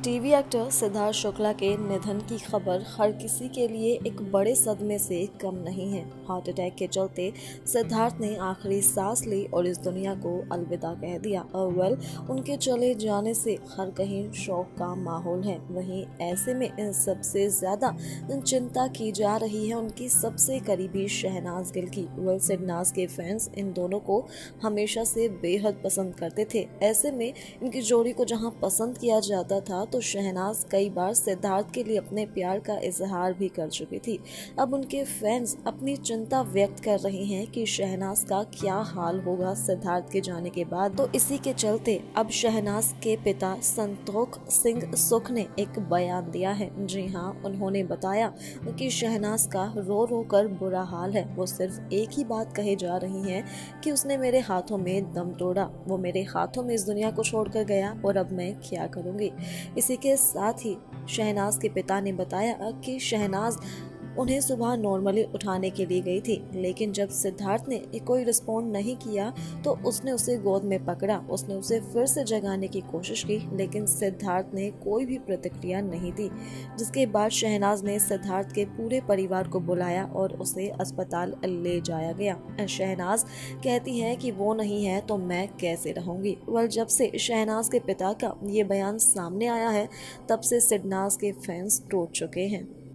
TV actor Siddharth Shukla के निधन की खबर हर किसी के लिए एक बड़े सदमे से कम नहीं है। हार्ट अटैक के चलते सिद्धार्थ ने आखिरी सांस ली और इस दुनिया को अलविदा कह दिया। और उनके चले जाने से हर कहीं शोक का माहौल है। वहीं ऐसे में इन सबसे ज्यादा चिंता की जा रही है उनकी सबसे करीबी शहनाज गिल की। शहनाज के फैंस इन दोनों को हमेशा से बेहद पसंद करते थे। ऐसे में इनकी जोड़ी को जहां पसंद किया जाता था तो शहनाज कई बार सिद्धार्थ के लिए अपने प्यार का इजहार भी कर चुकी थी। अब उनके फैंस अपनी चिंता व्यक्त कर रहे हैं कि शहनाज का क्या हाल होगा सिद्धार्थ के जाने के बाद। तो इसी के चलते अब शहनाज के पिता संतोख सिंह सुख ने एक बयान दिया है। जी हाँ, उन्होंने बताया कि शहनाज का रो रो कर बुरा हाल है। वो सिर्फ एक ही बात कहे जा रही है कि उसने मेरे हाथों में दम तोड़ा, वो मेरे हाथों में इस दुनिया को छोड़कर गया और अब मैं क्या करूंगी। इसी के साथ ही शहनाज के पिता ने बताया कि शहनाज उन्हें सुबह नॉर्मली उठाने के लिए गई थी, लेकिन जब सिद्धार्थ ने कोई रिस्पॉन्ड नहीं किया तो उसने उसे गोद में पकड़ा। उसने उसे फिर से जगाने की कोशिश की, लेकिन सिद्धार्थ ने कोई भी प्रतिक्रिया नहीं दी। जिसके बाद शहनाज ने सिद्धार्थ के पूरे परिवार को बुलाया और उसे अस्पताल ले जाया गया। शहनाज कहती है कि वो नहीं है तो मैं कैसे रहूंगी। जब से शहनाज के पिता का ये बयान सामने आया है तब से शहनाज के फैंस टूट चुके हैं।